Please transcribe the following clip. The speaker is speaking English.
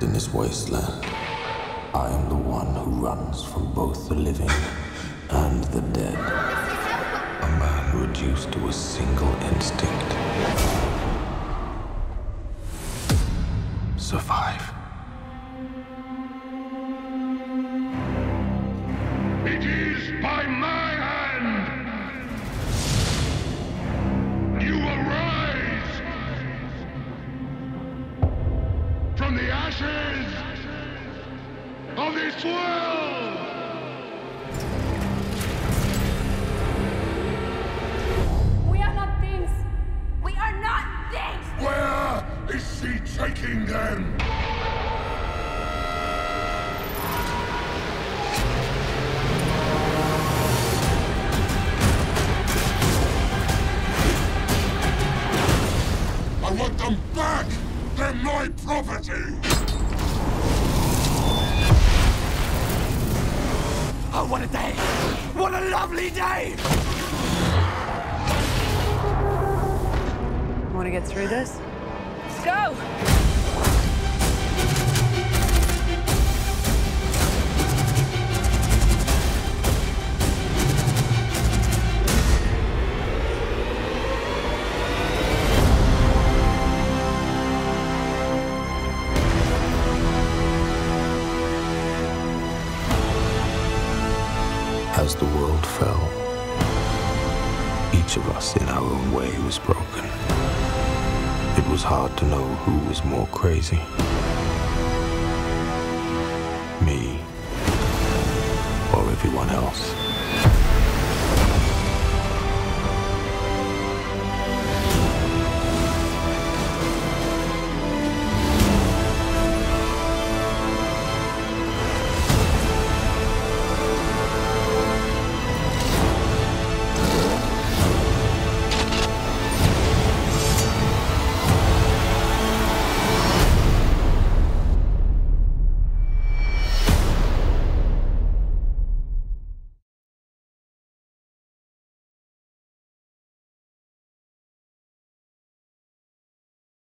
in this wasteland. I am the one who runs from both the living and the dead. A man reduced to a single instinct. Survive. It is by my hand! You arise from the ashes of this world! We are not things! We are not things! Where is she taking them? I want them back! They're my property! Oh, what a day! What a lovely day! Want to get through this? Let's go! As the world fell, each of us in our own way was broken. It was hard to know who was more crazy. Me or everyone else.